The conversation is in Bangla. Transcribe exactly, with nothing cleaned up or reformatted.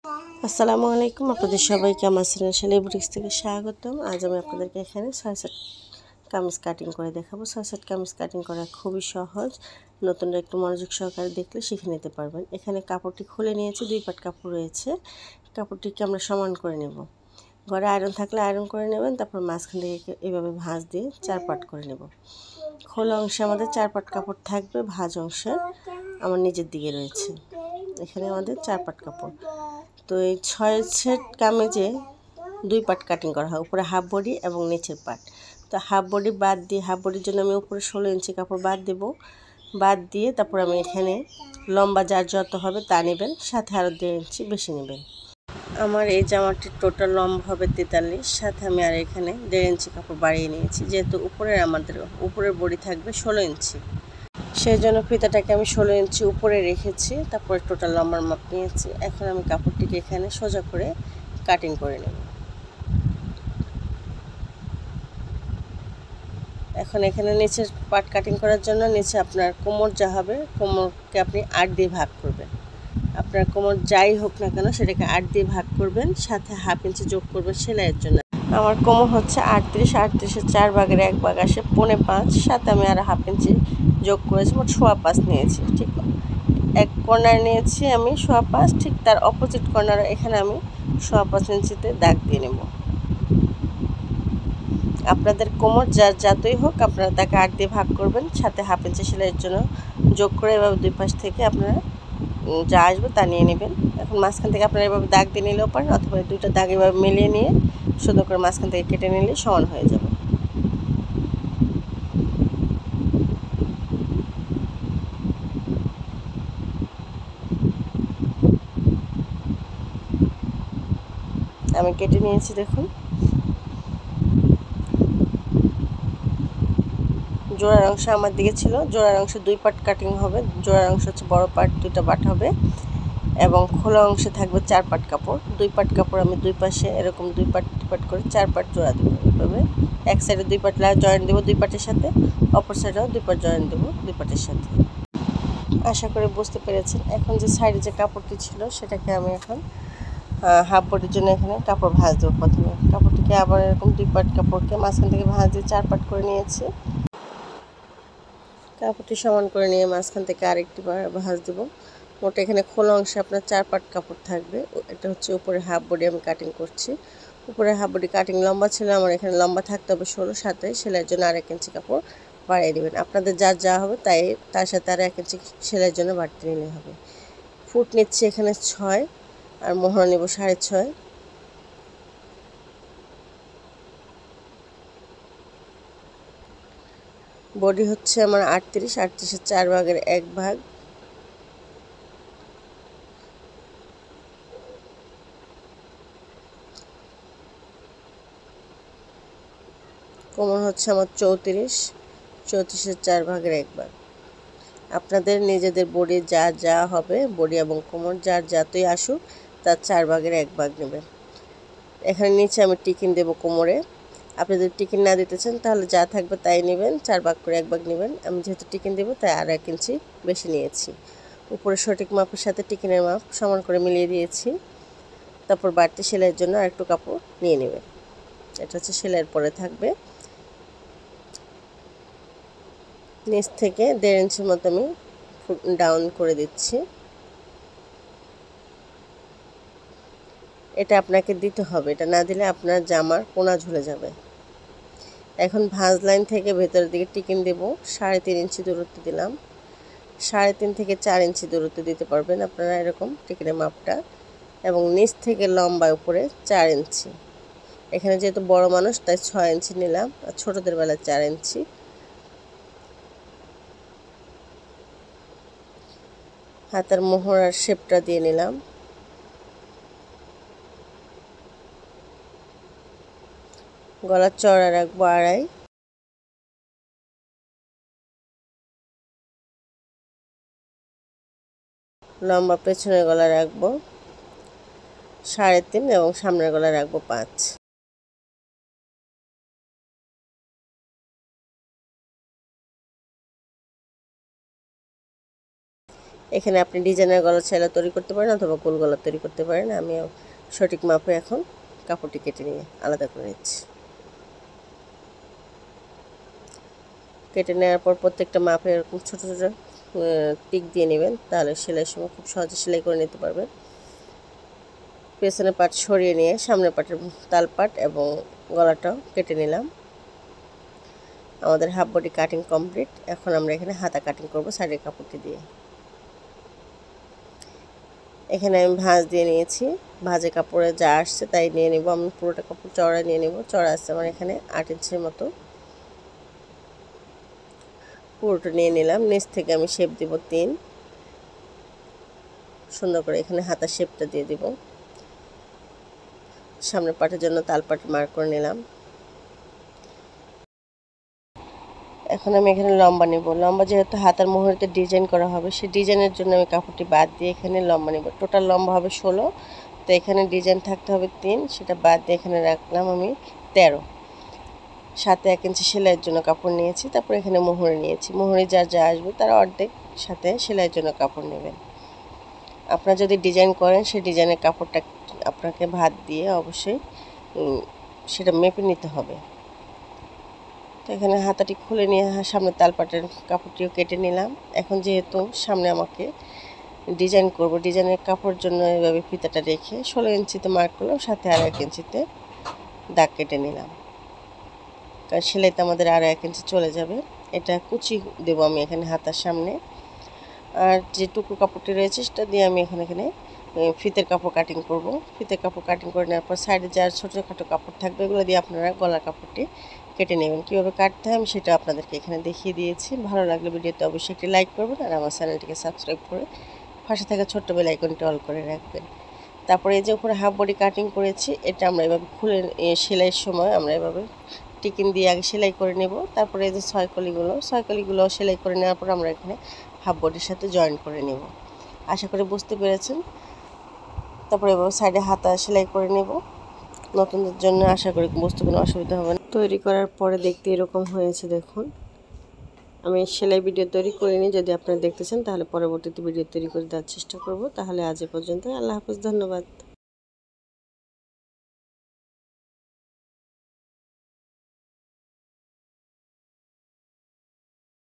আসসালামু আলাইকুম, আপনাদের সবাইকে আমার চ্যানেল সেলাই বুটিক্স থেকে স্বাগতম। আজ আমি আপনাদেরকে এখানে ছয় সেট কামিজ কাটিং করে দেখাবো। ছয় সেট কামিজ কাটিং করা খুবই সহজ, নতুনরা একটু মনোযোগ সহকারে দেখলে শিখে নিতে পারবেন। এখানে কাপড়টি খুলে নিয়েছি, দুই পাট কাপড় রয়েছে। কাপড়টিকে আমরা সমান করে নেব। ঘরে আয়রন থাকলে আয়রন করে নেবেন, তারপর মাঝখান থেকে এভাবে ভাঁজ দিয়ে চার পাট করে নেব। খোলা অংশে আমাদের চার পাট কাপড় থাকবে, ভাঁজ অংশে আমার নিচের দিকে রয়েছে। এখানে আমাদের চার পাট কাপড়। তো এই ছয় সেট কামিজে দুই পাট কাটিং করা হয়, উপরে হাফ বডি এবং নিচের পাট। তো হাফ বডি বাদ দিয়ে, হাফ বডির জন্য আমি উপরে ষোলো ইঞ্চি কাপড় বাদ দেবো। বাদ দিয়ে তারপর আমি এখানে লম্বা যার যত হবে তা নেবেন, সাথে আরও দেড় ইঞ্চি বেশি নেবেন। আমার এই জামাটির টোটাল লম্বা হবে তেতাল্লিশ, সাথে আমি আর এখানে দেড় ইঞ্চি কাপড় বাড়িয়ে নিয়েছি, যেহেতু উপরের আমাদের উপরের বডি থাকবে ষোলো ইঞ্চি, সেই জন্য ফিতাটাকে আমি ষোলো ইঞ্চি উপরে রেখেছি। তারপরে টোটাল লম্বার মাপ নিয়েছি। এখন আমি কাপড়টিকে এখানে সোজা করে কাটিং করে নেব। এখন এখানে নিচের পার্ট কাটিং করার জন্য নিচে আপনার কোমর যা হবে, কোমরকে আপনি আট দিয়ে ভাগ করবেন। আপনার কোমর যাই হোক না কেন সেটাকে আট দিয়ে ভাগ করবেন, সাথে হাফ ইঞ্চি যোগ করবেন সেলাইয়ের জন্য। আমার কোমর হচ্ছে আটত্রিশ, আটত্রিশের চার ভাগের এক ভাগ আসে পৌনে পাঁচ, সাথে আমি আর হাফ ইঞ্চি যোগ করেছি, মোট সোয়া পাঁচ নিয়েছি। ঠিক এক কর্নার নিয়েছি আমি সোয়া পাঁচ, ঠিক তার অপোজিট কর্নার এখানে আমি সোয়া পাঁচ ইঞ্চিতে দাগ দিয়ে নেব। আপনাদের কোমর যার যতই হোক আপনারা তাকে আট দিয়ে ভাগ করবেন, সাথে হাফ ইঞ্চি সেলাইয়ের জন্য যোগ করে এভাবে দুই পাশ থেকে আপনারা যা আসবে তা নিয়ে নেবেন। এখন মাঝখান থেকে আপনারা এভাবে দাগ দিয়ে নিলেও পারেন, অথবা দুইটা দাগ এভাবে মিলিয়ে নিয়ে সুন্দর করে মাঝখান থেকে কেটে নিলে সমান হয়ে যাবে। আমি কেটে নিয়েছি, দেখুন। জোড়ার অংশ আমার দিকে ছিল, জোড়ার অংশে দুই পার্ট কাটিং হবে। জোড়ার অংশ হচ্ছে বড় পার্ট, দুইটা পার্ট হবে, এবং খোলা অংশে থাকবে চার পাট কাপড়। দুই পাট কাপড় আমি দুই পাশে এরকম দুই পাট দুই পাট করে চার পাট জোড়া দেবো। এভাবে এক সাইডে দুই পাট জয়েন দেবো দুই পাটের সাথে, অপর সাইডেও দুই পাট জয়েন দেবো দুই পাটের সাথে। আশা করে বুঝতে পেরেছেন। এখন যে সাইডে যে কাপড়টি ছিল সেটাকে আমি এখন হাফ বডির জন্য এখানে কাপড় ভাঁজ দেবো। প্রথমে কাপড়টিকে আবার এরকম দুই পাট কাপড়কে মাঝখান থেকে ভাঁজ দিয়ে চার পাট করে নিয়েছি। কাপড়টি সমান করে নিয়ে মাঝখান থেকে আরেকটি ভাঁজ দেবো। মোট এখানে খোলা অংশে আপনার চার পাট কাপড় থাকবে। এটা হচ্ছে উপরে হাফ বডি আমি কাটিং করছি। উপরে হাফ বডি কাটিং লম্বা ছিল আমার, এখানে লম্বা থাকতে হবে ষোলো, সাথে সেলাইয়ের জন্য আরেক ইঞ্চি কাপড় বাড়িয়ে দেবেন। আপনাদের যার যা হবে তাই তার সাথে আর এক ইঞ্চি সেলাইয়ের জন্য বাড়তে নিলে হবে। ফুট নিচ্ছি এখানে ছয়, আর মোহরা নেব সাড়ে ছয়। বডি হচ্ছে আমার আটত্রিশ, আটত্রিশের চার ভাগের এক ভাগ। কোমর হচ্ছে আমার চৌত্রিশ, চৌত্রিশের চার ভাগের এক ভাগ। আপনাদের নিজেদের বডি যা যা হবে, বডি এবং কোমর যার যতই আসুক তার চার ভাগের এক ভাগ নেবেন। এখানে নিচে আমি টিকিন দেব কোমরে। আপনি যদি টিকিন না দিতে চান তাহলে যা থাকবে তাই নেবেন, চার ভাগ করে এক ভাগ নেবেন। আমি যেহেতু টিকিন দেবো তাই আর এক ইঞ্চি বেশি নিয়েছি। উপরে সঠিক মাপের সাথে টিকিনের মাপ সমান করে মিলিয়ে দিয়েছি। তারপর বাড়তি সেলাইয়ের জন্য আরেকটু কাপড় নিয়ে নেবেন। এটা হচ্ছে সেলাইয়ের পরে থাকবে। নিচ থেকে দেড় ইঞ্চির মতো আমি ডাউন করে দিচ্ছি। এটা আপনাকে দিতে হবে, এটা না দিলে আপনার জামার কোনা ঝুলে যাবে। এখন ভাঁজ লাইন থেকে ভেতরের দিকে টিকিন দেব। সাড়ে তিন ইঞ্চি দূরত্ব দিলাম। সাড়ে তিন থেকে চার ইঞ্চি দূরত্ব দিতে পারবেন আপনারা এরকম টিকিনের মাপটা। এবং নিচ থেকে লম্বা উপরে চার ইঞ্চি। এখানে যেহেতু বড় মানুষ তাই ছয় ইঞ্চি নিলাম, আর ছোটদের বেলায় চার ইঞ্চি। হাতের মোহরার শেপটা দিয়ে নিলাম। গলার চওড়া রাখবো আড়াই। লম্বা পেছনের গলা রাখবো সাড়ে তিন এবং সামনের গলা রাখবো পাঁচ। এখানে আপনি ডিজাইনের গলা চাইলে তৈরি করতে পারেন অথবা গোল গলা তৈরি করতে পারেন। আমি সঠিক মাপে এখন কাপড়টি কেটে নিয়ে আলাদা করে নিচ্ছি। কেটে নেওয়ার পর প্রত্যেকটা মাপে এরকম ছোটো ছোটো টিক দিয়ে নেবেন, তাহলে সেলাইয়ের সময় খুব সহজে সেলাই করে নিতে পারবেন। পেছনের পাট সরিয়ে নিয়ে সামনের পাটের তাল পাট এবং গলাটাও কেটে নিলাম। আমাদের হাফ বডি কাটিং কমপ্লিট। এখন আমরা এখানে হাতা কাটিং করব সাইডের কাপড়টি দিয়ে। এখানে আমি ভাঁজ দিয়ে নিয়েছি, ভাঁজে কাপড়ে যা আসছে তাই নিয়ে নেব। আমি পুরোটা কাপড় চড়া নিয়ে নেব। চড়া আসছে আমার এখানে আট ইঞ্চির মতো। পুরোটা নিয়ে নিলাম। নিচ থেকে আমি শেপ দিব তিন, সুন্দর করে এখানে হাতা শেপটা দিয়ে দিব। সামনের পাটের জন্য তাল পাট মার্ক করে নিলাম। এখন আমি এখানে লম্বা নেব। লম্বা যেহেতু হাতার মোহরিতে ডিজাইন করা হবে, সেই ডিজাইনের জন্য আমি কাপড়টি বাদ দিয়ে এখানে লম্বা নেব। টোটাল লম্বা হবে ষোলো, তো এখানে ডিজাইন থাকতে হবে তিন, সেটা বাদ দিয়ে এখানে রাখলাম আমি তেরো। সাথে এক ইঞ্চি সেলাইয়ের জন্য কাপড় নিয়েছি। তারপর এখানে মোহরি নিয়েছি। মোহরি যা যা আসবে তারা অর্ধেক সাথে সেলাইয়ের জন্য কাপড় নেবেন। আপনারা যদি ডিজাইন করেন সেই ডিজাইনের কাপড়টা আপনাকে ভাত দিয়ে অবশ্যই সেটা মেপে নিতে হবে। তো এখানে হাতাটি খুলে নিয়ে সামনে তালপাটের কাপড়টিও কেটে নিলাম। এখন যেহেতু সামনে আমাকে ডিজাইন করব, ডিজাইনের কাপড়ের জন্য এভাবে ফিতাটা রেখে ষোলো ইঞ্চিতে মার্ক করলাম, সাথে আরও এক ইঞ্চিতে দাগ কেটে নিলাম, কারণ সেলাইতে আমাদের আরও এক ইঞ্চি চলে যাবে। এটা কুচি দেবো আমি এখানে হাতার সামনে। আর যে টুকু কাপড়টি রয়েছে সেটা দিয়ে আমি এখানে এখানে ফিতের কাপড় কাটিং করব। ফিতের কাপড় কাটিং করে নেওয়ার পর সাইডে যার ছোটোখাটো কাপড় থাকবে এগুলো দিয়ে আপনারা গলার কাপড়টি কেটে নেবেন। কীভাবে কাটতে হয় আমি সেটা আপনাদেরকে এখানে দেখিয়ে দিয়েছি। ভালো লাগলে ভিডিওতে অবশ্যই একটি লাইক করবেন আর আমার চ্যানেলটিকে সাবস্ক্রাইব করে পাশে থাকা ছোট্ট বেল আইকনটি অল করে রাখবেন। তারপরে এই যে উপরে হাফ বডি কাটিং করেছি, এটা আমরা এভাবে খুলে সেলাইয়ের সময় আমরা এভাবে টিকিন দিয়ে আগে সেলাই করে নেব। তারপরে এই যে ছয় কলিগুলো ছয় কলিগুলো সেলাই করে নেওয়ার পর আমরা এখানে হাফ বডির সাথে জয়েন করে নেব। আশা করি বুঝতে পেরেছেন। তারপরে এভাবে সাইডে হাতা সেলাই করে নেব। নতুনদের জন্য আশা করি বুঝতে কোনো অসুবিধা হবে না। তৈরি করার পরে দেখতে এরকম হয়েছে দেখুন। আমি সেলাই ভিডিও তৈরি করিনি, যদি আপনারা দেখতে চান তাহলে পরবর্তীতে ভিডিও তৈরি করে দেওয়ার চেষ্টা করব। তাহলে আজ এ পর্যন্ত, আল্লাহ হাফেজ, ধন্যবাদ।